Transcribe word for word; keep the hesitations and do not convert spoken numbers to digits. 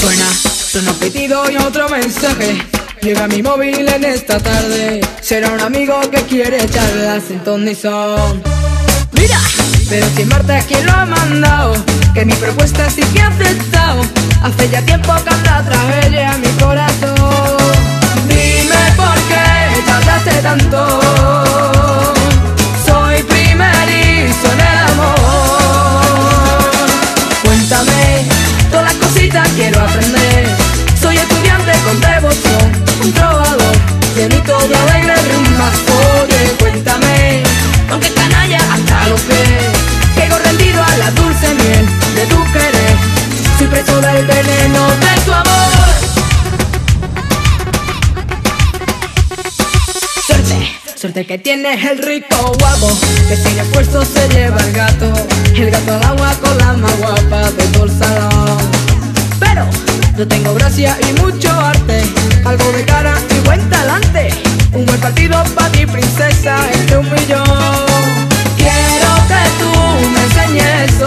Suena, suena un pitido y otro mensaje. Llega mi móvil en esta tarde. Será un amigo que quiere charlas en ton ni son. Mira, pero sin Marta, ¿quién lo ha mandado? Que mi propuesta sí que ha aceptado. Hace ya tiempo que anda tras ella mi corazón. Dime por qué tardaste tanto. Soy primerizo en el amor. Cuéntame todas las cositas, quiero aprender. Soy estudiante con devoción, un trovador, llenito de alegre rimas. Oye, cuéntame, aunque canalla hasta los pies, caigo rendido a la dulce miel de tu querer. Soy preso del veneno de tu amor. Suerte, suerte que tienes el rico guapo, que sin esfuerzo se lleva el gato. El gato al agua con la más guapa de todo el salón. Pero yo tengo gracia y mucho arte, algo de cara y buen talante. Un buen partido para ti, princesa, entre un millón. Quiero que tú me enseñes